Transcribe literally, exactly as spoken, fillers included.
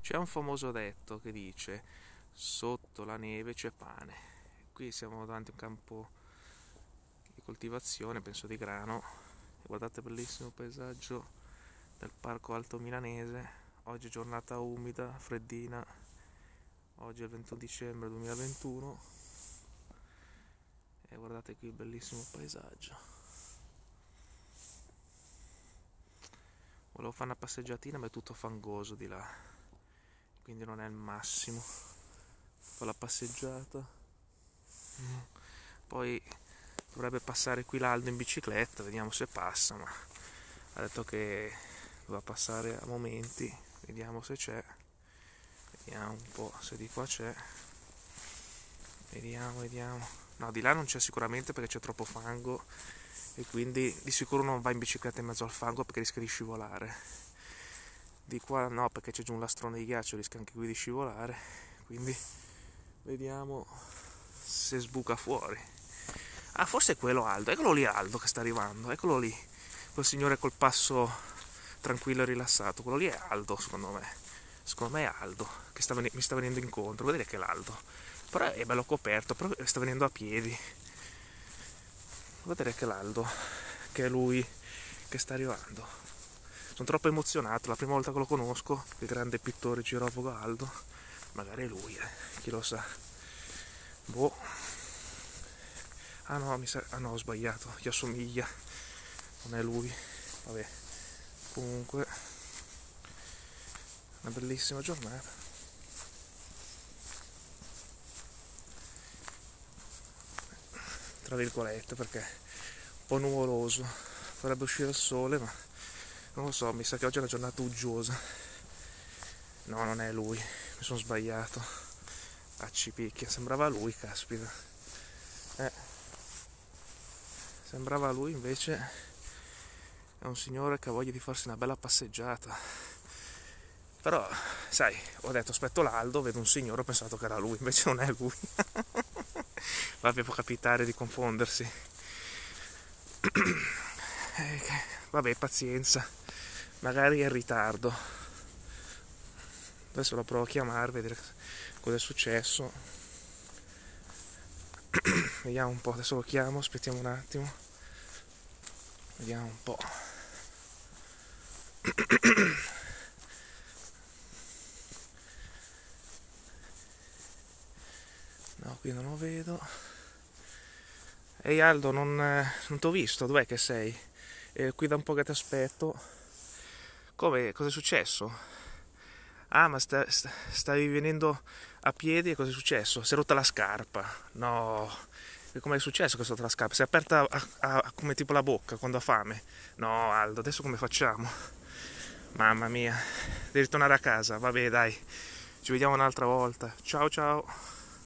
C'è un famoso detto che dice: sotto la neve c'è pane. Qui siamo davanti a un campo di coltivazione, penso di grano. Guardate, bellissimo paesaggio del Parco Alto Milanese. Oggi è giornata umida, freddina. Oggi è il ventuno dicembre duemilaventuno. E guardate qui il bellissimo paesaggio. Volevo fare una passeggiatina, ma è tutto fangoso di là, quindi non è il massimo. Fa la passeggiata. Poi dovrebbe passare qui l'Aldo in bicicletta, vediamo se passa, ma ha detto che va passare a momenti, vediamo se c'è. Vediamo un po' se di qua c'è. Vediamo, vediamo. No, di là non c'è sicuramente perché c'è troppo fango e quindi di sicuro non va in bicicletta in mezzo al fango perché rischia di scivolare. Di qua no, perché c'è giù un lastrone di ghiaccio, rischia anche qui di scivolare, quindi vediamo se sbuca fuori. Ah, forse è quello Aldo, eccolo lì Aldo che sta arrivando, eccolo lì, quel signore col passo tranquillo e rilassato, quello lì è Aldo secondo me, secondo me è Aldo che sta ven- mi sta venendo incontro, vedete che è l'Aldo, però è bello coperto, però sta venendo a piedi, vedete che è l'Aldo, che è lui che sta arrivando. Sono troppo emozionato, la prima volta che lo conosco, il grande pittore girovago Aldo, magari è lui, eh, chi lo sa. Boh. Ah no, mi sa... ah no, ho sbagliato, gli assomiglia, non è lui. Vabbè, comunque, una bellissima giornata. Tra virgolette, perché è un po' nuvoloso, dovrebbe uscire il sole, ma non lo so, mi sa che oggi è una giornata uggiosa. No, non è lui, mi sono sbagliato. Accipicchia, sembrava lui, caspita. Eh. Sembrava lui, invece è un signore che ha voglia di farsi una bella passeggiata. Però, sai, ho detto aspetto l'Aldo, vedo un signore, ho pensato che era lui, invece non è lui. Vabbè, può capitare di confondersi. Eh, vabbè, pazienza, magari è in ritardo. Adesso lo provo a chiamare, vedere cosa è successo. Vediamo un po', adesso lo chiamo, aspettiamo un attimo. Vediamo un po'. No, qui non lo vedo. Ehi Aldo, non, eh, non ti ho visto, dov'è che sei? Eh, qui da un po' che ti aspetto. Come? Cosa è successo? Ah, ma sta, sta, stavi venendo a piedi e cosa è successo? Si è rotta la scarpa. No. E come è successo che si è rotta la scarpa? Si è aperta a, a, a, come tipo la bocca quando ha fame. No, Aldo, adesso come facciamo? Mamma mia, devi tornare a casa. Vabbè, dai. Ci vediamo un'altra volta. Ciao ciao.